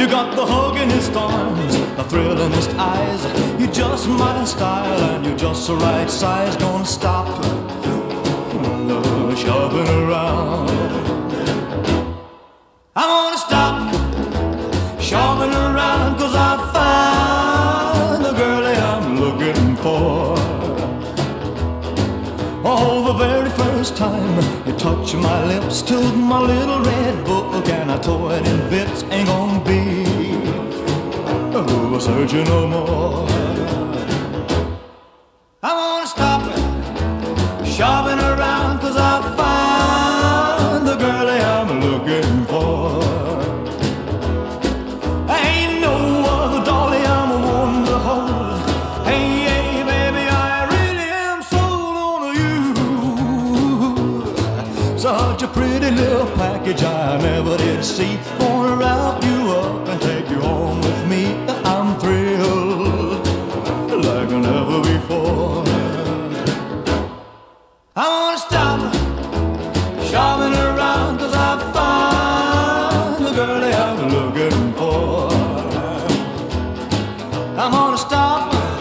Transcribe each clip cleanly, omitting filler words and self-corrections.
You got the hug in his arms, the thrill in his eyes. You're just my style and you're just the right size. Gonna stop shopping around. I'm gonna stop shopping around, 'cause I found the girl that I'm looking for. Oh, the very first time you touched my lips to my little red book, and I tore it in bits. Ain't gonna be a surgeon no more. I wanna stop shopping around, 'cause I found the girl that I'm looking for. Ain't no other dolly I'm a woman to hold. Hey, hey, baby, I really am sold on you. Such a pretty little package I never did see. Gonna wrap you up and take you home with me. I'm thrilled like never before. I wanna stop shopping around, 'cause I found the girl that I'm looking for. I'm gonna stop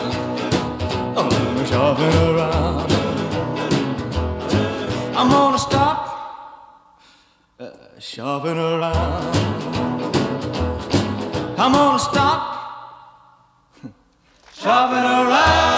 shopping around. I'm gonna stop shopping around. I'm gonna stop shopping around.